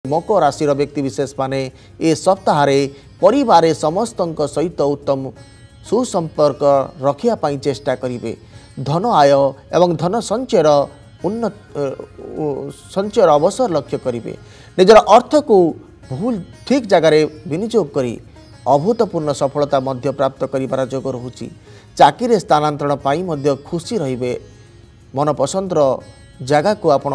मकर राशि व्यक्तिविशेष माने ए सप्ताह परिवार समस्त सहित उत्तम सुसंपर्क रखिया चेष्टा करेंगे। धन आय एवं धन संचयर उन्नत संचयर अवसर लक्ष्य करेंगे। निजर अर्थ को भूल ठीक जगार विनियोग करी अभूतपूर्ण सफलता मध्य प्राप्त करिवार जोग रहुछि। चाकरी स्थानांतरण पाई मध्य खुशी रहिबे। मन पसंदर जगह को आपण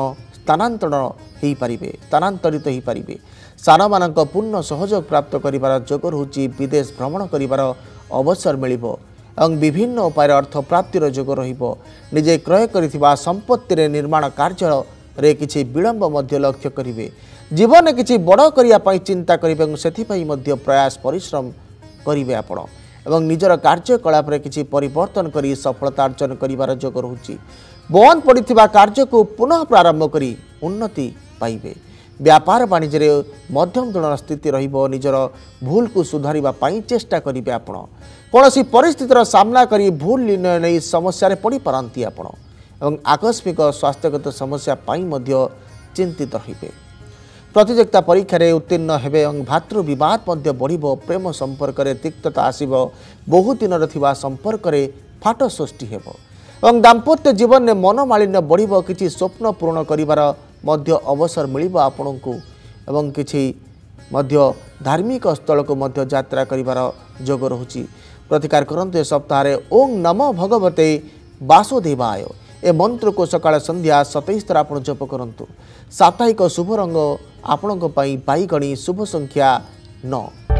स्थानांतरित हो पारे। सान मानक पूर्ण सहयोग प्राप्त करिवार जोग रहुछि। विदेश भ्रमण करिवार अवसर मिलिबो एवं विभिन्न उपाय अर्थ प्राप्तिर जोग रहिबो। निजे क्रय करिथिबा संपत्ति रे निर्माण कार्य रे किछि विलंब मध्य लक्ष्य करिवे। जीवन किछि बड़ करिया पई चिंता करिवे सेथि पई मध्य प्रयास परिश्रम करिवे आपण एवं निजर कार्यकलाप रे किछि परिवर्तन करी सफलता अर्जन करिवार जोग रहुछि। बंद पड़िथिबा कार्य को पुनः प्रारंभ करी उन्नति पाइबे। व्यापार वाणिज्य रे मध्यम धरण स्थिति रहिबो। निजर भूल को सुधारिबा पई चेष्टा करिवे। आपण कोनोसी परिस्थितिर सामना करी भूल निर्णय नै समस्या रे पड़ी पारंती आपण एवं आकस्मिक स्वास्थ्यगत समस्या पई मध्य चिंतित रहिबे। प्रतियोगिता परीक्षा रे उत्तीर्ण हेबे एवं भातृ विवाद मध्य बढ़िबो। प्रेम संपर्क रे तिक्तता आसीबो। बहुत दिन रथिबा संपर्क रे फाट सृष्टि हेबो एवं दाम्पत्य जीवन में मनोमालिन्य बढ़िबो। किछि स्वप्न पूर्ण करिवार मध्य अवसर मिलिबो आपनकु एवं किछि मध्य धार्मिक स्थल को मध्य यात्रा करिवार जोग रहुछि। प्रतिकार करंतु सप्ताह रे ओम नमो भगवते वासुदेवाय ए मंत्र को सकाळ संध्या 27 थर आपण जप करंतु। साप्ताहिक शुभ रंग आपणक पई बाईगणी, शुभ संख्या 9।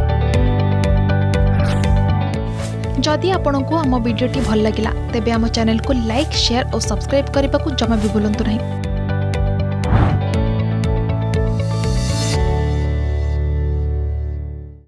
जदि आपंक आम भिडी भल लगा तेब आम चैनल को लाइक, शेयर और सब्सक्राइब करने को जमा भी भूलु नहीं।